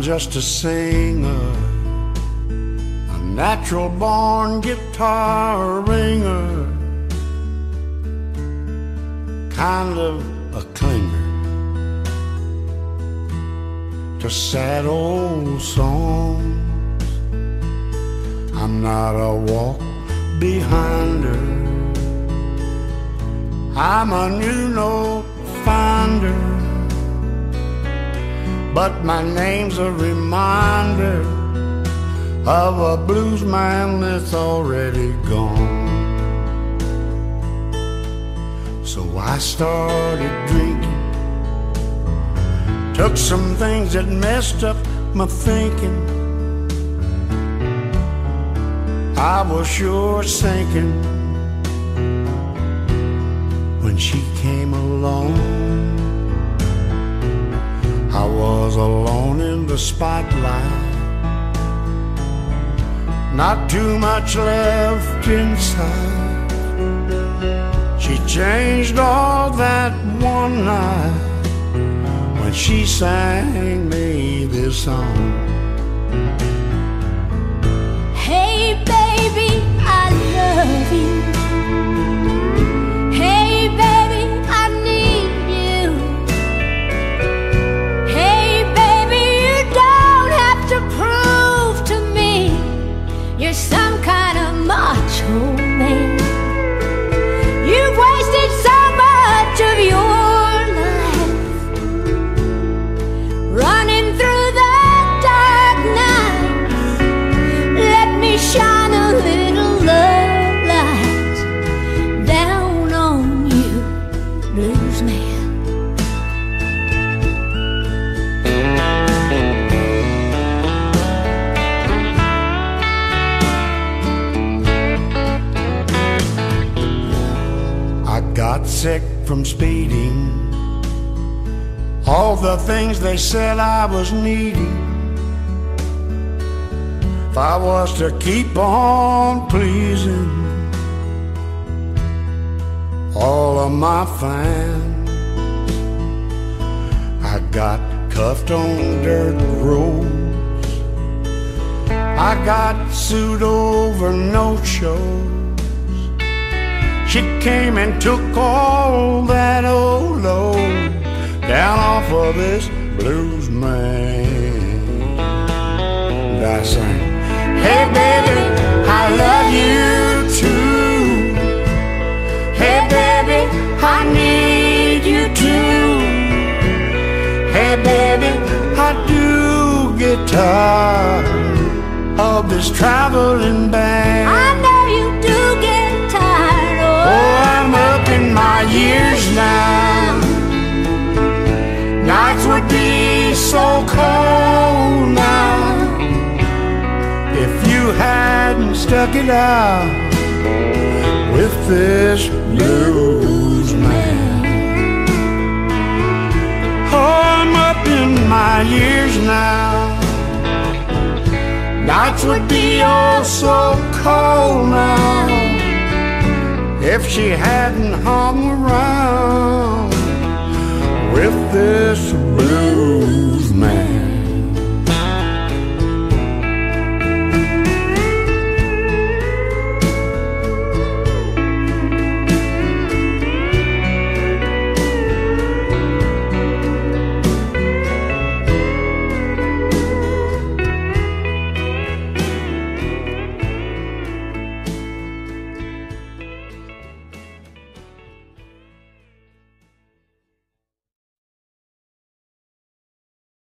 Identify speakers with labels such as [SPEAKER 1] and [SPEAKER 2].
[SPEAKER 1] just a singer, a natural born guitar ringer, kind of a clinger to sad old songs. I'm not a walk behinder, I'm a new note finder, but my name's a reminder of a blues man that's already gone. So I started drinking, took some things that messed up my thinking. I was sure sinking when she came along. I was alone in the spotlight, not too much left inside. She changed all that one night when she sang me this song.
[SPEAKER 2] Hey baby, I love you. Hey baby, I need you. Hey baby, you don't have to prove to me you're some kind of macho man. You've wasted so much of your life running through the dark nights. Let me shine a little love light down on you, blues man.
[SPEAKER 1] I got sick from speeding, all the things they said I was needing. If I was to keep on pleasing all of my fans, I got cuffed on dirt roads, I got sued over no-shows. She came and took all that old load down off of this blues man. And I sang, hey baby, I love you too. Hey baby, I need you too. Hey baby, I do get tired of this traveling band.
[SPEAKER 2] I know you do get tired.
[SPEAKER 1] Oh, I'm up in my years now. Nights would be so cold now if you hadn't stuck it out with this blues man. Oh, I'm up in my years now. Nights would be oh so cold now if she hadn't hung around with this blues